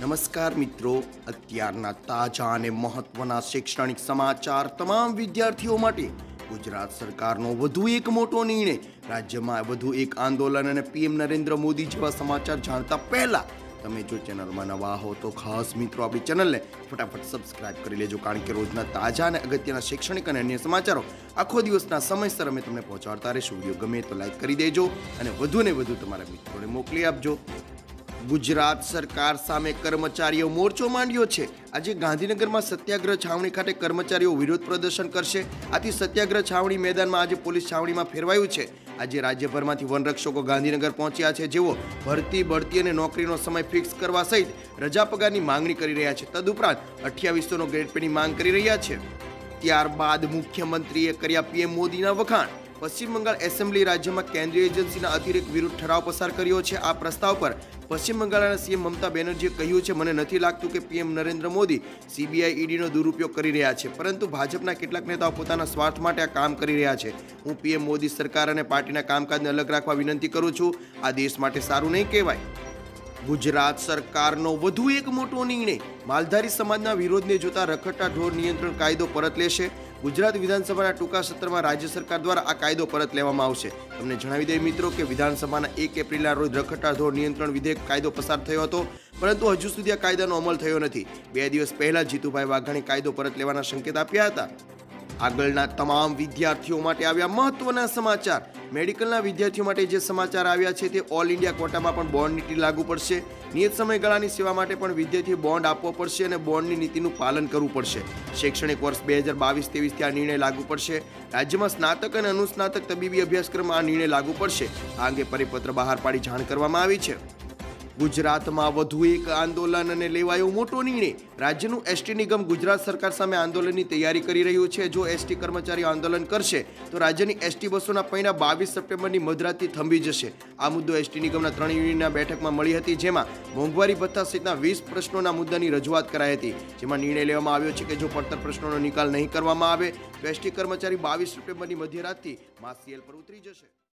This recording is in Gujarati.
નમસ્કાર મિત્રો, અત્યારના તાજા અને મહત્વના શૈક્ષણિક સમાચાર તમામ વિદ્યાર્થીઓ માટે. ગુજરાત સરકારનો વધુ એક મોટો નિર્ણય, રાજ્યમાં વધુ એક આંદોલન અને પીએમ નરેન્દ્ર મોદી જેવા સમાચાર જાણતા પહેલા તમે જો ચેનલમાં નવા હો તો ખાસ મિત્રો આપણી ચેનલને ફટાફટ સબસ્ક્રાઇબ કરી લેજો, કારણ કે રોજના તાજા અને અગત્યના શૈક્ષણિક અને અન્ય સમાચારો આખો દિવસના સમયસર અમે તમને પહોંચાડતા રહીશું. વિડીયો ગમે તો લાઈક કરી દેજો અને વધુને વધુ તમારા મિત્રોને મોકલી આપજો. ગુજરાત સરકાર સામે કર્મચારીઓ મોરચો માંડ્યો છે. આજે ગાંધીનગરમાં સત્યાગ્રહ છાવણી ખાતે કર્મચારીઓ વિરોધ પ્રદર્શન કરશે. આથી સત્યાગ્રહ છાવણી મેદાનમાં આજે પોલીસ છાવણીમાં ફેરવાયું છે. આજે રાજ્યભરમાંથી વનરક્ષકો ગાંધીનગર પહોંચ્યા છે, જેઓ ભરતી, બઢતી અને નોકરીનો સમય ફિક્સ કરવા સહિત રજા પગારની માંગણી કરી રહ્યા છે. તદુપરાંત 2800નો ગ્રેડ પેની માંગ કરી રહ્યા છે. ત્યારબાદ મુખ્યમંત્રીએ કર્યા પીએમ મોદીના વખાણ. પશ્ચિમ બંગાળ એસેમ્બલી રાજ્યમાં કેન્દ્રીય એજન્સીના અતિરેક વિરુદ્ધ ઠરાવ પસાર કર્યો છે. આ પ્રસ્તાવ પર પશ્ચિમ બંગાળના સીએમ મમતા બેનર્જીએ કહ્યું છે, મને નથી લાગતું કે પીએમ નરેન્દ્ર મોદી સીબીઆઈ ઈડીનો દુરુપયોગ કરી રહ્યા છે, પરંતુ ભાજપના કેટલાક નેતાઓ પોતાના સ્વાર્થ માટે આ કામ કરી રહ્યા છે. હું પીએમ મોદી સરકાર અને પાર્ટીના કામકાજને અલગ રાખવા વિનંતી કરું છું. આ દેશ માટે સારું નહીં કહેવાય. ગુજરાત સરકારનો વધુ એક મોટો નિર્ણય, માલધારી સમાજના વિરોધને જોતા રખડતા ઢોર નિયંત્રણ કાયદો પરત લેશે. ગુજરાત વિધાનસભાના ટૂંકા સત્રમાં રાજ્ય સરકાર દ્વારા આ કાયદો પરત લેવામાં આવશે. તમને જણાવી દઈએ મિત્રો કે વિધાનસભાના 1 એપ્રિલના રોજ રખડતા ઢોર નિયંત્રણ વિધેયક કાયદો પસાર થયો હતો, પરંતુ હજુ સુધી આ કાયદાનો અમલ થયો નથી. 2 દિવસ પહેલા જીતુભાઈ વાઘાણી કાયદો પરત લેવાના સંકેત આપ્યા હતા. આગળના તમામ વિદ્યાર્થીઓ માટે આવ્યા મહત્વના સમાચાર. મેડિકલના વિદ્યાર્થીઓ માટે જે સમાચાર આવ્યા છે તે ઓલ ઇન્ડિયા કોટામાં પણ બોન્ડ નીતિ લાગુ પડશે. નિયત સમયગાળાની સેવા માટે પણ વિદ્યાર્થીએ બોન્ડ આપવો પડશે અને બોન્ડની નીતિનું પાલન કરવું પડશે. શૈક્ષણિક વર્ષ 2022-23થી આ નિર્ણય લાગુ પડશે. રાજ્યમાં સ્નાતક અને અનુસ્નાતક તબીબી અભ્યાસક્રમમાં આ નિર્ણય લાગુ પડશે. આ અંગે પરિપત્ર બહાર પાડી જાણ કરવામાં આવી છે. ગુજરાતમાં વધુ એક આંદોલન અને લેવાયો મોટો નિર્ણય. રાજ્યનું એસટી નિગમ ગુજરાત સરકાર સામે આંદોલનની તૈયારી કરી રહ્યું છે. જો એસટી કર્મચારીઓ આંદોલન કરશે તો રાજ્યની એસટી બસોના પૈડા 22 સપ્ટેમ્બરની મધરાતથી થંભી જશે. આ મુદ્દો એસટી નિગમના 3 યુનિયનના બેઠકમાં મળી હતી, જેમાં મોંઘવારી ભથ્થા સહિતના 20 પ્રશ્નોના મુદ્દાની રજૂઆત કરાઈ હતી. જેમાં નિર્ણય લેવામાં આવ્યો છે કે જો પડતર પ્રશ્નોનો નિકાલ નહીં કરવામાં આવે તો એસટી કર્મચારી 22 સપ્ટેમ્બરની મધ્યરાતથી માસ સીએલ પર ઉતરી જશે.